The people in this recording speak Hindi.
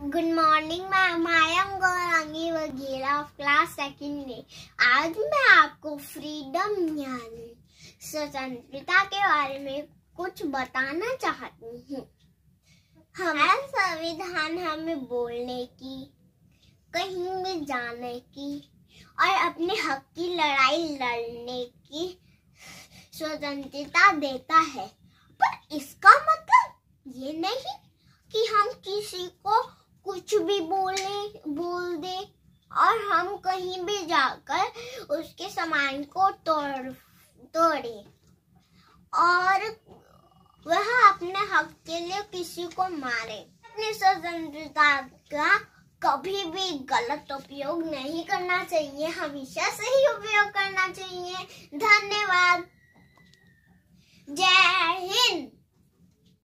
Good morning ma'am, I am Gaurangi वगैरह ऑफ क्लास सेकेंड डे। आज मैं आपको फ्रीडम यानी स्वतंत्रता के बारे में कुछ बताना चाहती हूँ। हमारा संविधान हमें बोलने की, कहीं भी जाने की और अपने हक की लड़ाई लड़ने की स्वतंत्रता देता है, पर इसका मतलब ये नहीं कि हम किसी को कुछ भी बोल दे और हम कहीं भी जाकर उसके सामान को तोड़े और वह अपने हक के लिए किसी को मारे। अपनी स्वतंत्रता का कभी भी गलत उपयोग नहीं करना चाहिए, हमेशा सही उपयोग करना चाहिए। धन्यवाद। जय हिंद।